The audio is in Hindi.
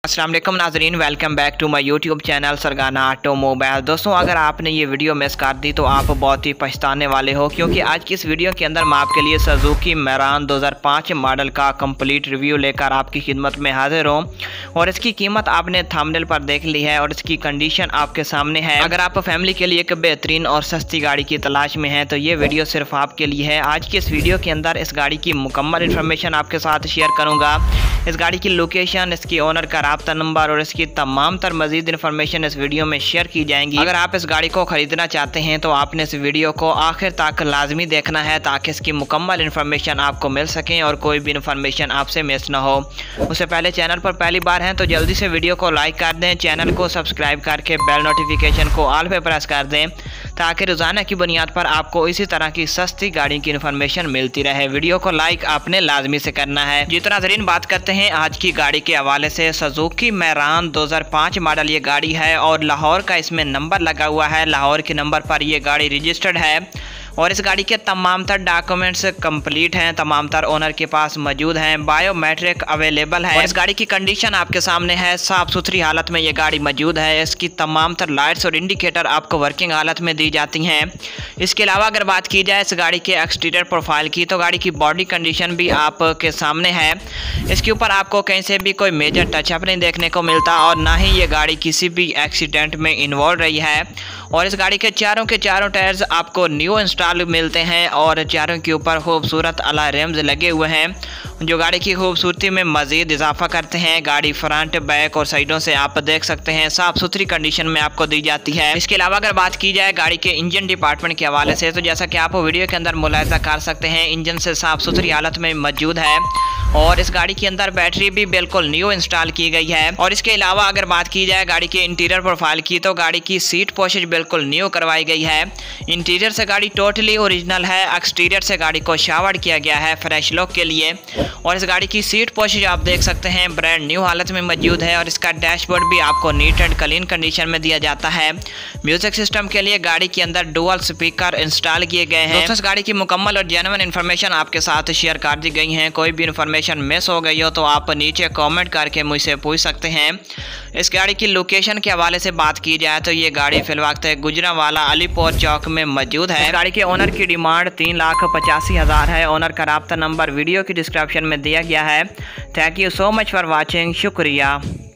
अस्सलाम वालेकुम नाजरीन, welcome back to my YouTube channel Sargana automobile. दोस्तों, अगर आपने ये वीडियो मिस कर दी तो आप बहुत ही पछताने वाले हो, क्योंकि आज की इस वीडियो के अंदर मैं आपके लिए सुजुकी मैरान 2005 मॉडल का कंप्लीट रिव्यू लेकर आपकी खिदमत में हाजिर हूँ। और इसकी कीमत आपने थंबनेल पर देख ली है और इसकी कंडीशन आपके सामने है। अगर आप फैमिली के लिए एक बेहतरीन और सस्ती गाड़ी की तलाश में हैं तो ये वीडियो सिर्फ आपके लिए है। आज की इस वीडियो के अंदर इस गाड़ी की मुकम्मल इन्फॉर्मेशन आपके साथ शेयर करूँगा। इस गाड़ी की लोकेशन, इसकी ओनर का राब्ता नंबर और इसकी तमाम तर मजीद इन्फॉर्मेशन इस वीडियो में शेयर की जाएंगी। अगर आप इस गाड़ी को खरीदना चाहते हैं तो आपने इस वीडियो को आखिर तक लाजमी देखना है ताकि इसकी मुकम्मल इन्फॉर्मेशन आपको मिल सके और कोई भी इन्फॉर्मेशन आपसे मिस ना हो। उससे पहले चैनल पर पहली बार हैं तो जल्दी से वीडियो को लाइक कर दें, चैनल को सब्सक्राइब करके बेल नोटिफिकेशन को ऑल पे प्रेस कर दें ताकि रोज़ाना की बुनियाद पर आपको इसी तरह की सस्ती गाड़ी की इन्फॉर्मेशन मिलती रहे। वीडियो को लाइक आपने लाजमी से करना है। जितना नाज़रीन बात करते हैं आज की गाड़ी के हवाले से। सुजुकी मैरान 2005 मॉडल ये गाड़ी है और लाहौर का इसमें नंबर लगा हुआ है। लाहौर के नंबर पर ये गाड़ी रजिस्टर्ड है और इस गाड़ी के तमाम तर डॉक्यूमेंट्स कंप्लीट हैं, तमाम तर ओनर के पास मौजूद हैं, बायोमेट्रिक अवेलेबल है। और इस गाड़ी की कंडीशन आपके सामने है, साफ़ सुथरी हालत में ये गाड़ी मौजूद है। इसकी तमाम तर लाइट्स और इंडिकेटर आपको वर्किंग हालत में दी जाती हैं। इसके अलावा अगर बात की जाए इस गाड़ी के एक्सटीरियर प्रोफाइल की तो गाड़ी की बॉडी कंडीशन भी आपके सामने है। इसके ऊपर आपको कहीं से भी कोई मेजर टचअप नहीं देखने को मिलता और ना ही ये गाड़ी किसी भी एक्सीडेंट में इन्वॉल्व रही है। और इस गाड़ी के चारों टायर्स आपको न्यू इंस्टॉल मिलते हैं और चारों के ऊपर खूबसूरत अला रिम्स लगे हुए हैं जो गाड़ी की खूबसूरती में मज़ीद इजाफा करते हैं। गाड़ी फ्रंट, बैक और साइडों से आप देख सकते हैं साफ़ सुथरी कंडीशन में आपको दी जाती है। इसके अलावा अगर बात की जाए गाड़ी के इंजन डिपार्टमेंट के हवाले से तो जैसा कि आप वीडियो के अंदर मुलाहिजा कर सकते हैं, इंजन से साफ़ सुथरी हालत में मौजूद है और इस गाड़ी के अंदर बैटरी भी बिल्कुल न्यू इंस्टॉल की गई है। और इसके अलावा अगर बात की जाए गाड़ी के इंटीरियर प्रोफाइल की तो गाड़ी की सीट पोशिश बिल्कुल न्यू करवाई गई है। इंटीरियर से गाड़ी टोटली ओरिजिनल है, एक्सटीरियर से गाड़ी को शावर्ड किया गया है फ्रेश लुक के लिए। और इस गाड़ी की सीट पोशिश आप देख सकते हैं ब्रांड न्यू हालत में मौजूद है और इसका डैशबोर्ड भी आपको नीट एंड क्लीन कंडीशन में दिया जाता है। म्यूजिक सिस्टम के लिए गाड़ी के अंदर डुअल स्पीकर इंस्टॉल किए गए हैं। दोस्तों, इस गाड़ी की मुकम्मल और जेन्युइन इन्फॉर्मेशन आपके साथ शेयर कर दी गई है। कोई भी इन्फॉर्मेशन मिस हो गई हो तो आप नीचे कमेंट करके मुझसे पूछ सकते हैं। इस गाड़ी की लोकेशन के हवाले से बात की जाए तो ये गाड़ी फिलवक्त गुजरांवाला अलीपुर चौक में मौजूद है। गाड़ी के ओनर की डिमांड 3,85,000 है। ओनर का राब्ता नंबर वीडियो की डिस्क्रिप्शन में दिया गया है। Thank you so much for watching. शुक्रिया।